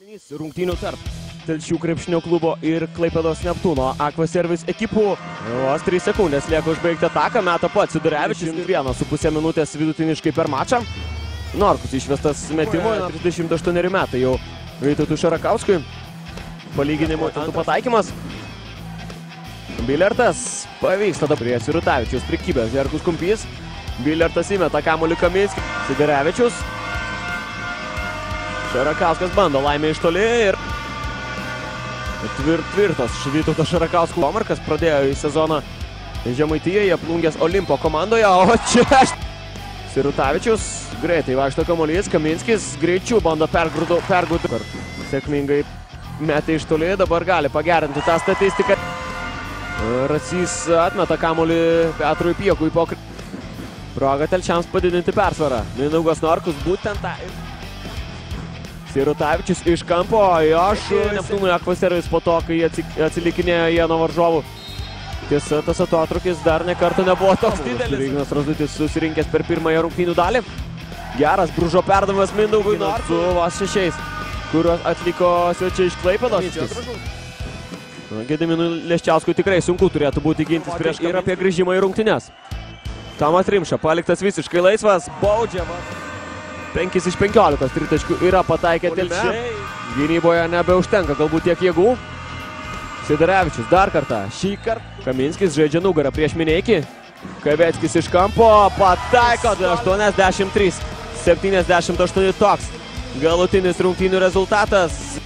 Rungtynių tarp Telšių krepšinio klubo ir Klaipėdos Neptūno Aqua Service ekipų. Vos 3 sekundės lieka užbaigti ataką, meta pats Sidorevičius. 1,5 minutės vidutiniškai per mačą. Norkus išvestas metimo, 38 metai jau Vytautui Šarakauskui. Palyginimo tentų pataikymas. Bilertas pavyksta dabar prie Sirutavičius prikibęs. Herkus Kumpys. Bilertas įmeta kamuolį Kaminskį. Sidorevičius. Šarakauskas bando laimę iš toli ir tvirtas Vytauto Šarakausko Markas pradėjo į sezoną Žemaitijoje, Plungės Olimpo komandoje, o čia Sirutavičius greitai vaikšto kamuolys, Kaminskis greičiau bando pergauti. Sėkmingai metė iš toli, dabar gali pagerinti tą statistiką. Rasys atmeta kamuolį Petrui Piekui po progą telšiams padidinti persvarą. Mindaugas Norkus būtent tą. Sirutavičius iš kampo, Neptūnui Aqua Service po to, kai atsilikinėjo jie nuo varžovų. Tiesa, tas atotrukis dar nekartą nebuvo toks didelis. Ignas Razutis susirinkęs per pirmąją rungtynių dalį. Geras Bružo perdavimas Mindaugui Norkui su vos 6, kuriuos atliko svečiai iš Klaipėdos. Gediminui Leščiauskui tikrai sunku turėtų būti gintis prieš ir apie grįžimą į rungtynes. Tomas Rimša paliktas visiškai laisvas, baudžia. 5 iš 15 tritaškių yra pataikę telšiai. Gynyboje nebeužtenka galbūt tiek jėgų. Sidorevičius dar kartą. Šį kartą Kaminskis žaidžia nugarą prieš Mineikį. Kaveckis iš kampo pataiko 83-78 toks galutinis rungtynių rezultatas.